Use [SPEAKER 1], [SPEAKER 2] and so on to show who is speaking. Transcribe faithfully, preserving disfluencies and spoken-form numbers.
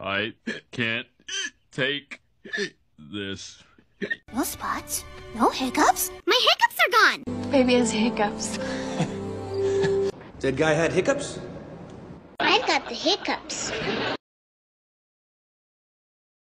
[SPEAKER 1] I can't take this.
[SPEAKER 2] No spots? No hiccups? My hiccups are gone!
[SPEAKER 3] Baby has hiccups.
[SPEAKER 4] That guy had hiccups?
[SPEAKER 2] I've got the hiccups.